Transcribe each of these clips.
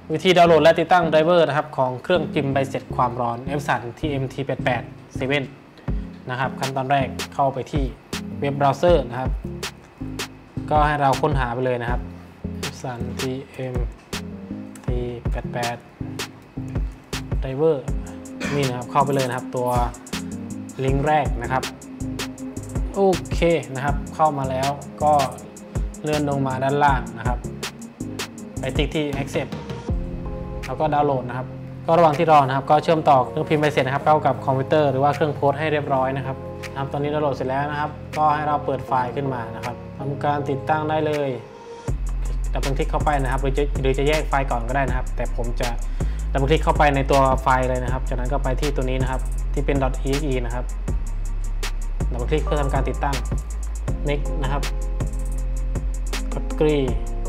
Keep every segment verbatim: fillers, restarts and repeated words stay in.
วิธีดาวน์โหลดและติดตั้งไดรเวอร์นะครับของเครื่องพิมพ์ใบเสร็จความร้อน Epson ที เอ็ม ที แปดสิบแปด เซเว่น นะครับขั้นตอนแรกเข้าไปที่เว็บเบราว์เซอร์นะครับก็ให้เราค้นหาไปเลยนะครับ Epson ที เอ็ม ที แปดสิบแปด ไดรเวอร์นี่นะครับเข้าไปเลยนะครับตัวลิงก์แรกนะครับโอเคนะครับเข้ามาแล้วก็เลื่อนลงมาด้านล่างนะครับไปติ๊กที่ Accept แล้วก็ดาวน์โหลดนะครับก็ระหว่างที่รอนะครับก็เชื่อมต่อเครื่องพิมพ์ใบเสร็จนะครับเข้ากับคอมพิวเตอร์หรือว่าเครื่องโพสต์ให้เรียบร้อยนะครับนะครับตอนนี้ดาวน์โหลดเสร็จแล้วนะครับก็ให้เราเปิดไฟล์ขึ้นมานะครับทำการติดตั้งได้เลยดับเบิลคลิกเข้าไปนะครับหรือจะหรือจะแยกไฟล์ก่อนก็ได้นะครับแต่ผมจะดับเบิลคลิกเข้าไปในตัวไฟล์เลยนะครับจากนั้นก็ไปที่ตัวนี้นะครับที่เป็น .exe นะครับดับเบิลคลิกเพื่อทำการติดตั้ง next นะครับกด agree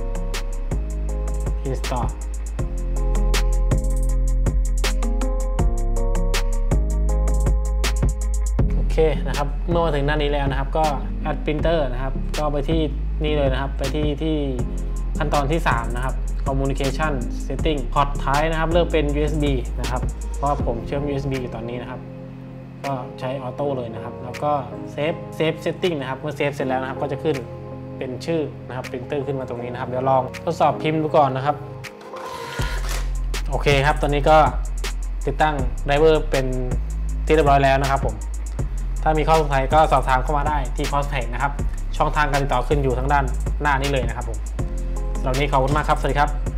installโอเคนะครับเมื่อมาถึงหน้านี้แล้วนะครับก็ add printer นะครับก็ไปที่นี่เลยนะครับไปที่ที่ขั้นตอนที่สามนะครับ communication setting พอร์ตท้ายนะครับเลือกเป็น ยู เอส บี นะครับเพราะว่าผมเชื่อม ยู เอส บี อยู่ตอนนี้นะครับก็ใช้ออโต้เลยนะครับแล้วก็ save save setting นะครับเมื่อ save เสร็จแล้วนะครับก็จะขึ้นเป็นชื่อนะครับปรินเตอร์ขึ้นมาตรงนี้นะครับเดี๋ยวลองทดสอบพิมพ์ดูก่อนนะครับโอเคครับตอนนี้ก็ติดตั้งไดรเวอร์เป็นที่เรียบร้อยแล้วนะครับผมถ้ามีข้อสงสัยก็สอบถามเข้ามาได้ที่ Cosplay นะครับช่องทางการติดต่อขึ้นอยู่ทางด้านหน้านี้เลยนะครับผมสำหรับวันนี้ขอบคุณมากครับสวัสดีครับ